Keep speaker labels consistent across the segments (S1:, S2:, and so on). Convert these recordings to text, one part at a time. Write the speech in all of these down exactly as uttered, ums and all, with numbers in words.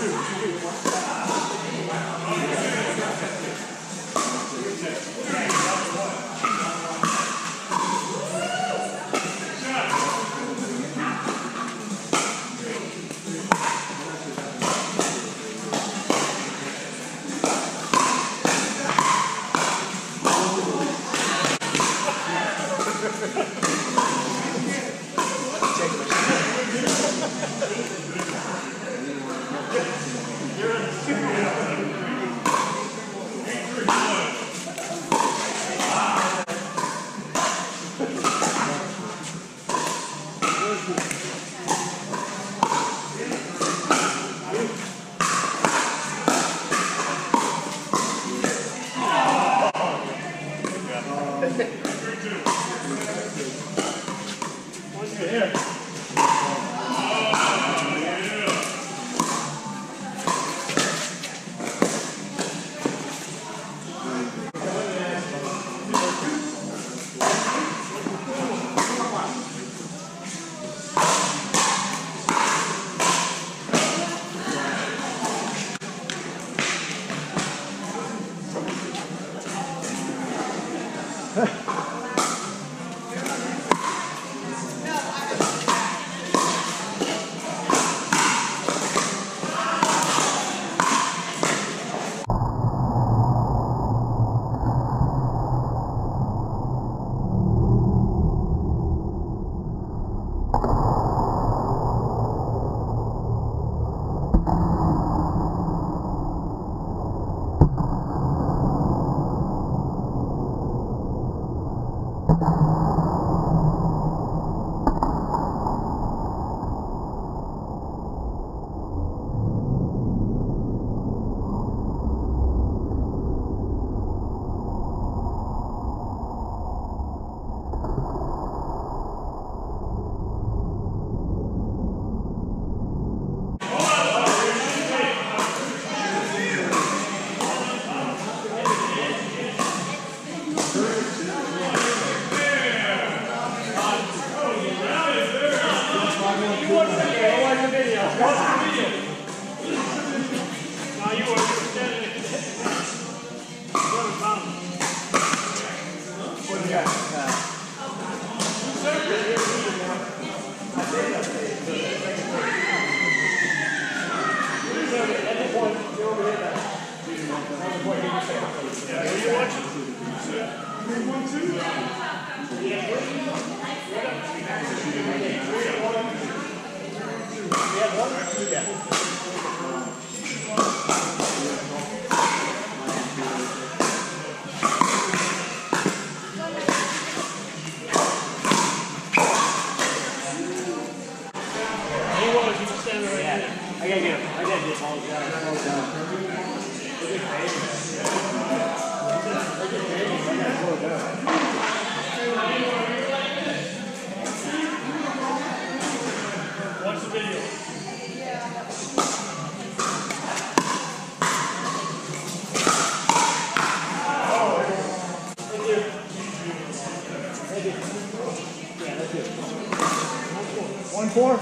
S1: One four.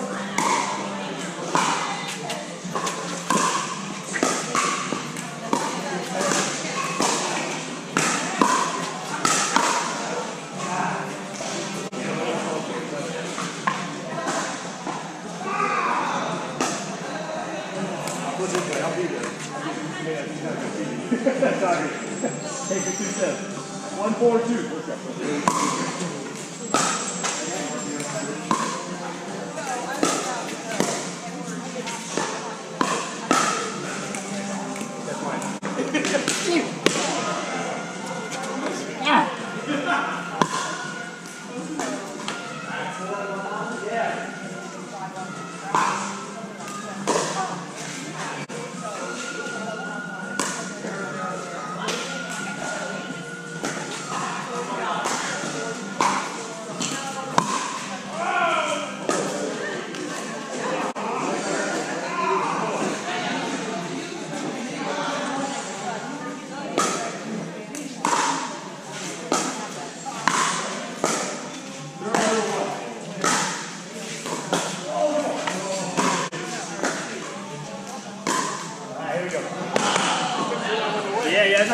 S2: I'll be there. Take it two steps. One four two.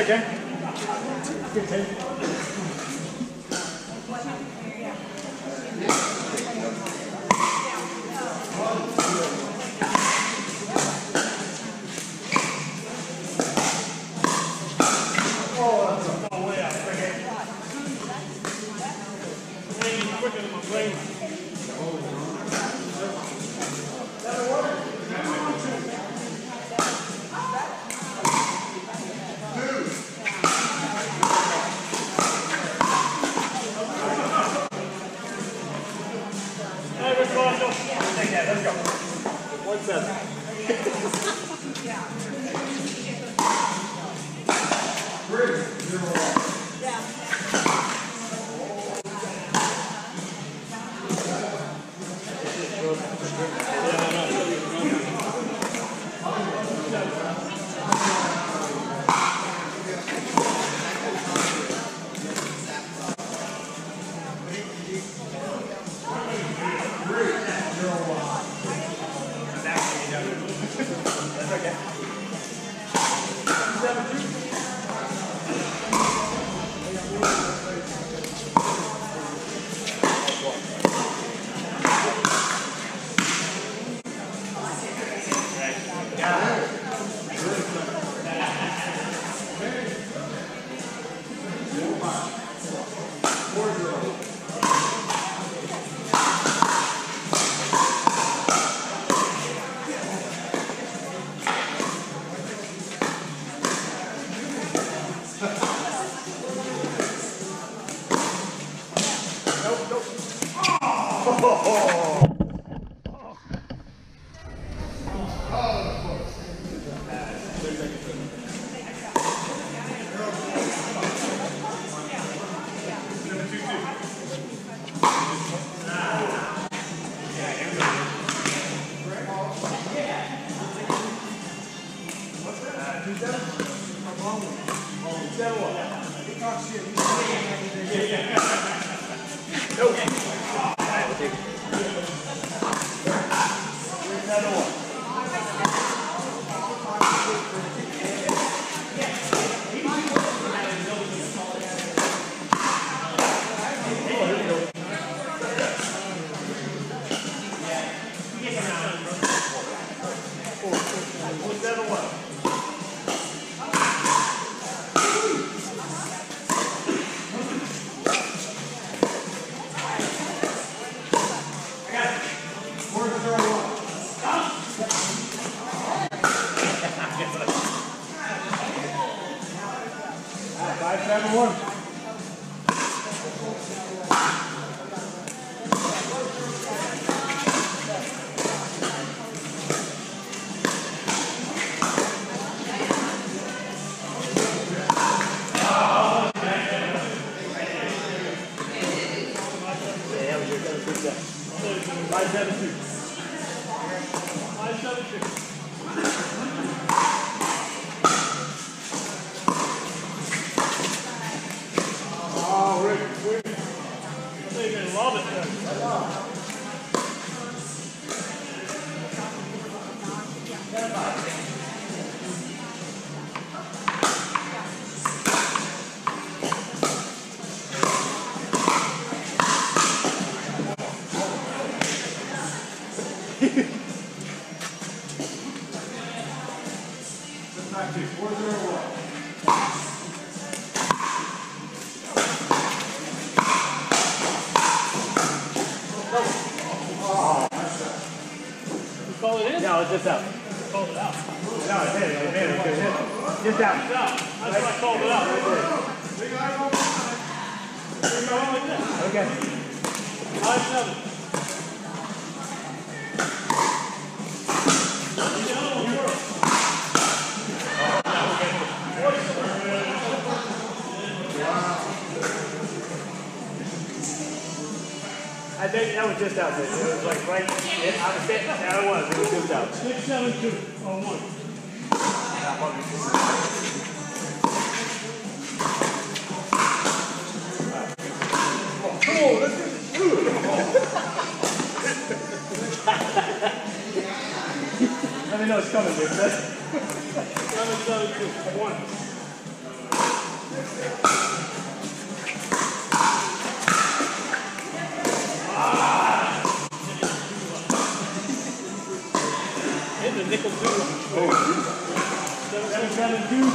S2: okay? Let's go. One seven. Three, zero, one. Five, seven, one. Five, seven, two. Five, seven, two. Oh, Rick, Rick. I think you're going to love it then. Four, zero, one. Call it in? No, it's just out. Call it out. No, it's in. It's in. It's in. Just out. It's out. That's why I called it out. We're going like this. Okay. Five, seven. I think that was just out there. It was like right. It, I was sitting. Yeah, it was. It was just out. Six, seven, two, oh, one. Come on, let's do it. Let me know it's coming, dude. Seven, seven, two, one. Hit the nickel two. seven seven two.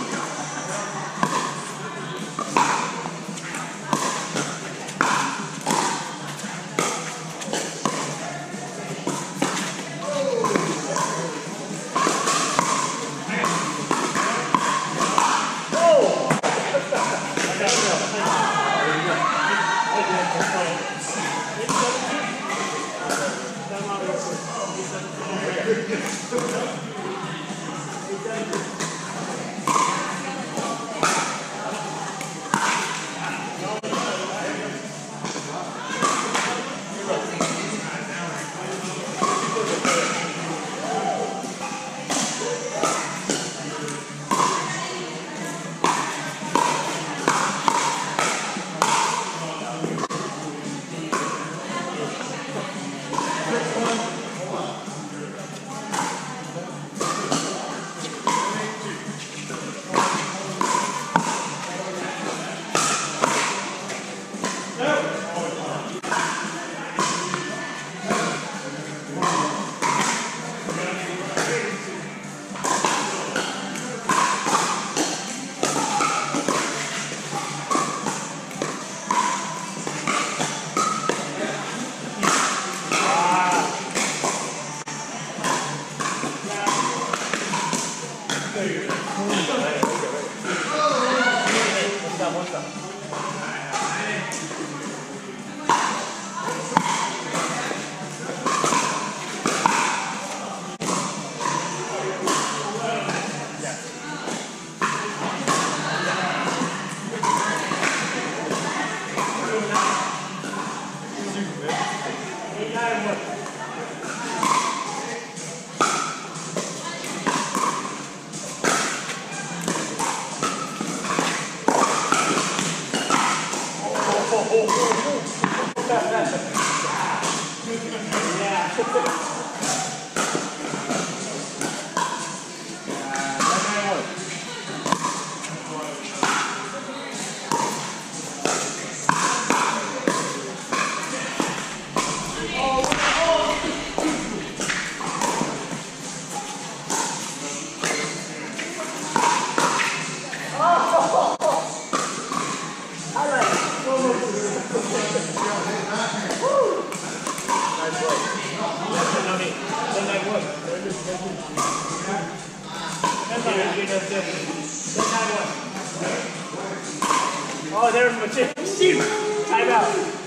S2: Oh, there's my chip. Shoot! Time out.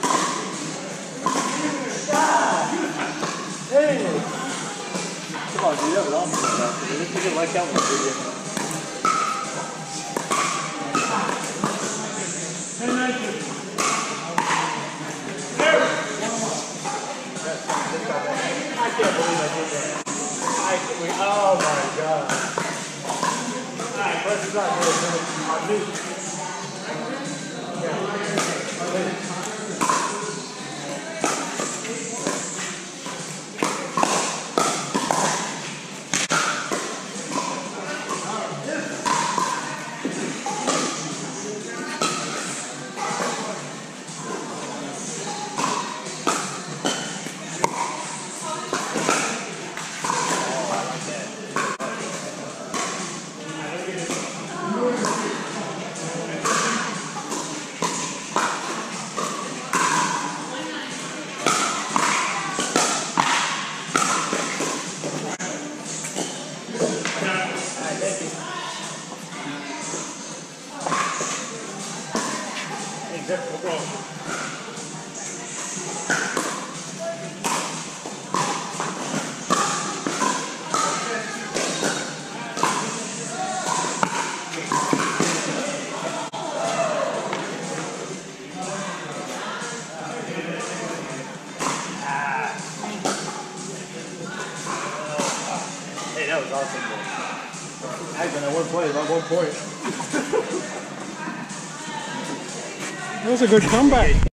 S2: Hey! 这把直接不让死了，你们直接玩项目直接。I can't believe I did that. I can't believe, oh my god. Alright, let's start with our new. Hey, that was awesome. I've been at one point, about one point.
S1: That was a good comeback.